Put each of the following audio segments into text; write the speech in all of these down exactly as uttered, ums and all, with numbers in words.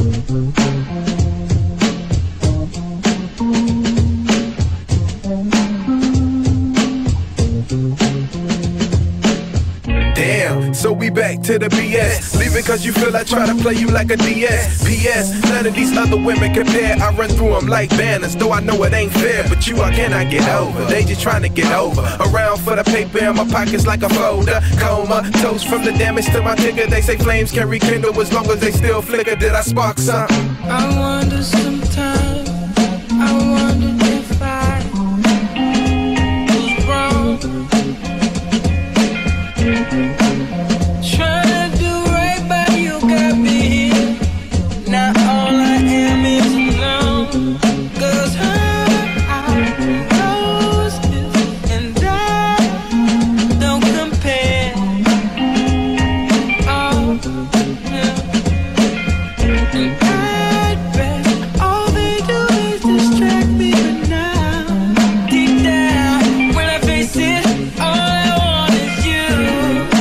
Damn, so we back to the B S. Leaving cause you feel I try to play you like a D S. P S, none of these other women compare. I run through them like banners, though I know it ain't fair. But you I cannot get over, they just trying to get over. Around for the paper in my pockets like a folder. Coma, toast from the damage to my ticker. They say flames can rekindle as long as they still flicker. Did I spark something? I wonder sometimes, I wonder if I was wrong. Trying to do right by you got me here. Now all I am is alone. Cause her I knows this and I don't compare. Oh, yeah. And at best, all they do is distract me. But now, deep down, when I face it, all I want is you.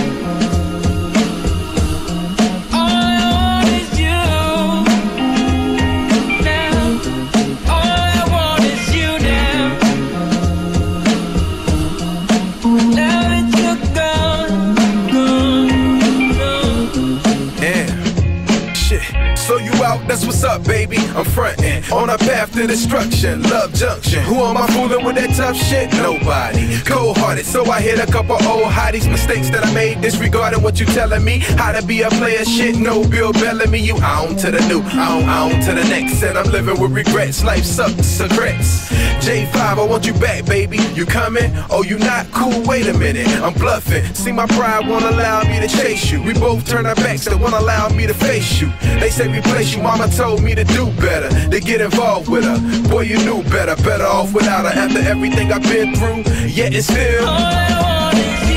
So you out, that's what's up, baby. I'm frontin' on a path to destruction, love junction. Who am I fooling with that tough shit? Nobody. Cold-hearted, so I hit a couple old hotties. Mistakes that I made, disregarding what you telling me. How to be a player, shit, no Bill Bellamy. You on to the new, on, on to the next. And I'm living with regrets, life sucks, secrets. J five, I want you back, baby. You coming? Oh, you not? Cool, wait a minute, I'm bluffing. See, my pride won't allow me to chase you. We both turn our backs, they won't allow me to face you. They say replace you, mama told me to do better, to get involved with her. Boy, you knew better, better off without her. After everything I've been through, yet and still all I want is